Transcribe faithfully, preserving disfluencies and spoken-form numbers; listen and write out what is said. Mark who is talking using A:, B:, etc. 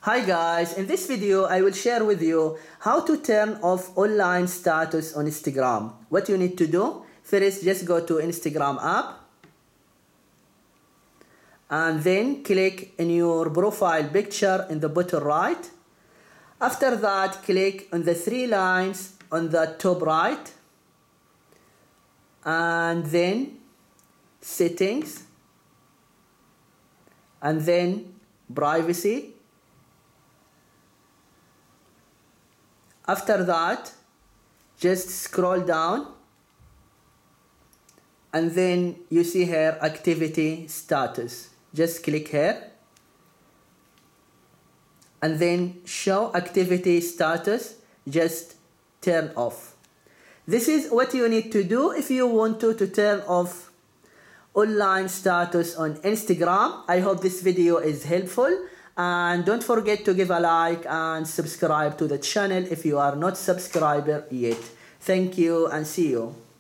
A: Hi guys, in this video I will share with you how to turn off online status on Instagram. What you need to do, first just go to Instagram app and then click in your profile picture in the bottom right. After that, click on the three lines on the top right and then settings and then privacy. After that, just scroll down and then you see here activity status. Just click here and then show activity status, just turn off. This is what you need to do if you want to, to turn off online status on Instagram. I hope this video is helpful. And don't forget to give a like and subscribe to the channel if you are not subscriber yet. Thank you and see you.